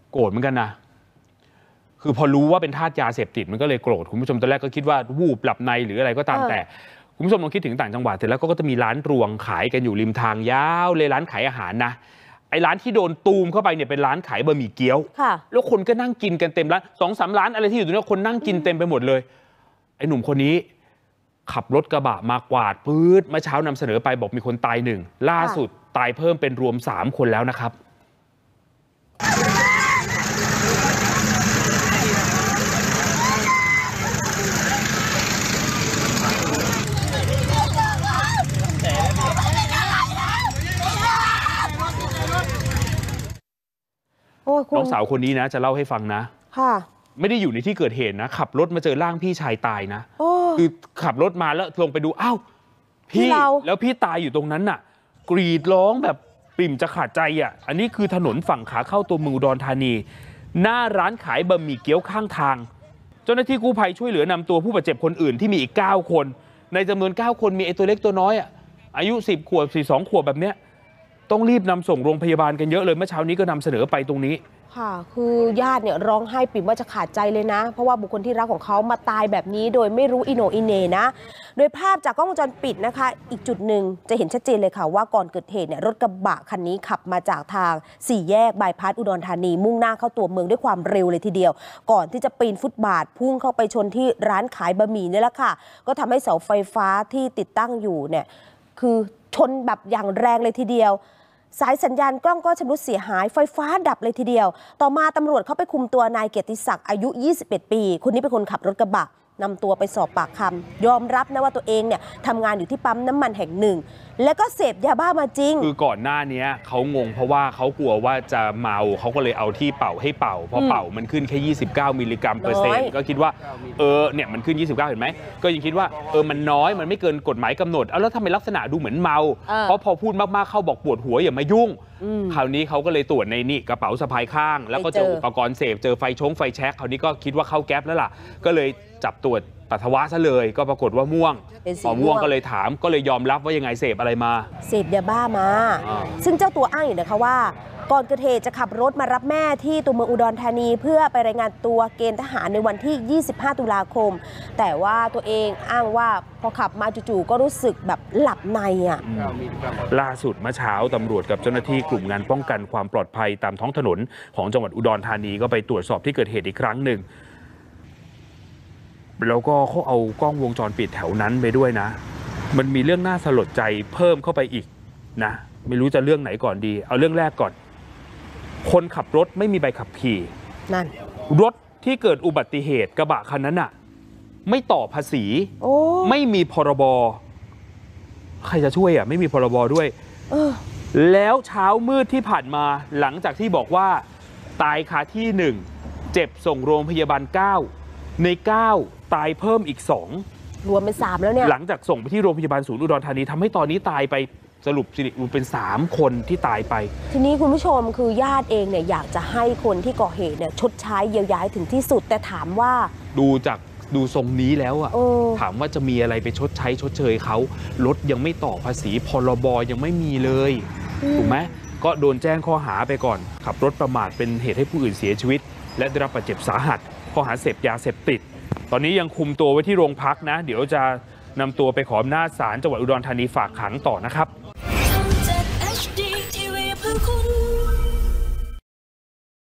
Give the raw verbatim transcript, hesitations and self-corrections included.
โกรธเหมือนกันนะคือพอรู้ว่าเป็นทาสยาเสพติดมันก็เลยโกรธคุณผู้ชมตอนแรกก็คิดว่าวูบหลับในหรืออะไรก็ตามแต่คุณผู้ชมลองคิดถึงต่างจังหวัดเสร็จแล้วก็จะมีร้านรวงขายกันอยู่ริมทางยาวเลยร้านขายอาหารนะไอ้ร้านที่โดนตูมเข้าไปเนี่ยเป็นร้านขายบะหมี่เกี๊ยวแล้วคนก็นั่งกินกันเต็มร้านสองสามร้านอะไรที่อยู่ตรงนี้คนนั่งกินเต็มไปหมดเลยไอ้หนุ่มคนนี้ขับรถกระบะมากวาดปื๊ดเมื่อเช้านำเสนอไปบอกมีคนตายหนึ่งล่าสุดตายเพิ่มเป็นรวมสามคนแล้วนะครับน้องสาวคนนี้นะจะเล่าให้ฟังนะค่ะไม่ได้อยู่ในที่เกิดเหตุนะขับรถมาเจอร่างพี่ชายตายนะคือขับรถมาแล้วลงไปดูอ้าวพี่แล้วพี่ตายอยู่ตรงนั้นน่ะกรีดร้องแบบปริ่มจะขาดใจอ่ะอันนี้คือถนนฝั่งขาเข้าตัวเมืองอุดรธานีหน้าร้านขายบะหมี่เกี๊ยวข้างทางเจ้าหน้าที่กู้ภัยช่วยเหลือนำตัวผู้บาดเจ็บคนอื่นที่มีอีกเก้าคนในจำนวนเก้าคนมีไอ้ตัวเล็กตัวน้อยอ่ะอายุสิบขวบสี่สองขวบแบบเนี้ยต้องรีบนำส่งโรงพยาบาลกันเยอะเลยเมื่อเช้านี้ก็นำเสนอไปตรงนี้ค่ะคือญาติเนี่ยร้องไห้ปิ่มว่าจะขาดใจเลยนะเพราะว่าบุคคลที่รักของเขามาตายแบบนี้โดยไม่รู้อิโหนอิเหน่นะโดยภาพจากกล้องวงจรปิดนะคะอีกจุดหนึ่งจะเห็นชัดเจนเลยค่ะว่าก่อนเกิดเหตุเนี่ยรถกระบะคันนี้ขับมาจากทางสี่แยกบายพาสอุดรธานีมุ่งหน้าเข้าตัวเมืองด้วยความเร็วเลยทีเดียวก่อนที่จะปีนฟุตบาทพุ่งเข้าไปชนที่ร้านขายบะหมี่นี่แหละค่ะก็ทำให้เสาไฟฟ้าที่ติดตั้งอยู่เนี่ยคือชนแบบอย่างแรงเลยทีเดียวสายสัญญาณกล้องก็ชำรุดเสียหายไฟฟ้าดับเลยทีเดียวต่อมาตำรวจเข้าไปคุมตัวนายเกียรติศักดิ์อายุยี่สิบเอ็ดปีคนนี้เป็นคนขับรถกระบะนำตัวไปสอบปากคำยอมรับนะว่าตัวเองเนี่ยทำงานอยู่ที่ปั๊มน้ำมันแห่งหนึ่งแล้วก็เสพยาบ้ามาจริงคือก่อนหน้านี้เขางงเพราะว่าเขากลัวว่าจะเมาเขาก็เลยเอาที่เป่าให้เป่าเพราะเป่ามันขึ้นแค่ยี่สิบเก้ามิลลิกรัมเปอร์เซ็นต์ก็คิดว่าเออเนี่ยมันขึ้นยี่สิบเก้าเห็นไหมก็ยังคิดว่าเออมันน้อยมันไม่เกินกฎหมายกำหนดเอาแล้วทำไมลักษณะดูเหมือนเมาเพราะพอพูดมากๆเข้าบอกปวดหัวอย่ามายุ่งคราวนี้เขาก็เลยตรวจในนี่กระเป๋าสะพายข้างแล้วก็เจออุปกรณ์เสพเจอไฟชงไฟแช็กคราวนี้ก็คิดว่าเข้าแก๊ปแล้วล่ะก็เลยจับตรวจปัสสาวะซะเลยก็ปรากฏว่าม่วงพอม่วงก็เลยถามก็เลยยอมรับว่ายังไงเสพอะไรมาเสพยาบ้ามาซึ่งเจ้าตัวอ้างอยู่นะคะว่าก่อนเกิดเหตุจะขับรถมารับแม่ที่ตัวเมืองอุดรธานีเพื่อไปรายงานตัวเกณฑ์ทหารในวันที่ยี่สิบห้าตุลาคมแต่ว่าตัวเองอ้างว่าพอขับมาจู่ๆก็รู้สึกแบบหลับในอ่ะล่าสุดเมื่อเช้าตำรวจกับเจ้าหน้าที่กลุ่มงานป้องกันความปลอดภัยตามท้องถนนของจังหวัดอุดรธานีก็ไปตรวจสอบที่เกิดเหตุอีกครั้งหนึ่งแล้วก็เขาเอากล้องวงจรปิดแถวนั้นไปด้วยนะมันมีเรื่องน่าสลดใจเพิ่มเข้าไปอีกนะไม่รู้จะเรื่องไหนก่อนดีเอาเรื่องแรกก่อนคนขับรถไม่มีใบขับขี่นั่นรถที่เกิดอุบัติเหตุกระบะคันนั้นน่ะไม่ต่อภาษีไม่มีพรบใครจะช่วยอ่ะไม่มีพรบด้วยแล้วเช้ามืดที่ผ่านมาหลังจากที่บอกว่าตายคาที่หนึ่งเจ็บส่งโรงพยาบาลเก้าในเก้าตายเพิ่มอีกสองรวมเป็นสามแล้วเนี่ยหลังจากส่งไปที่โรงพยาบาลศูนย์อุดรธานีทำให้ตอนนี้ตายไปสรุปสิริเป็นสามคนที่ตายไปทีนี้คุณผู้ชมคือญาติเองเนี่ยอยากจะให้คนที่ก่อเหตุเนี่ยชดใช้เยียวยาถึงที่สุดแต่ถามว่าดูจากดูทรงนี้แล้วอะถามว่าจะมีอะไรไปชดใช้ชดเชยเขารถยังไม่ต่อภาษีพรบยังไม่มีเลยถูกไหมก็โดนแจ้งข้อหาไปก่อนขับรถประมาทเป็นเหตุให้ผู้อื่นเสียชีวิตและได้รับบาดเจ็บสาหัสข้อหาเสพยาเสพติดตอนนี้ยังคุมตัวไว้ที่โรงพักนะเดี๋ยวจะนำตัวไปขออำนาจศาลจังหวัดอุดรธานีฝากขังต่อนะครับ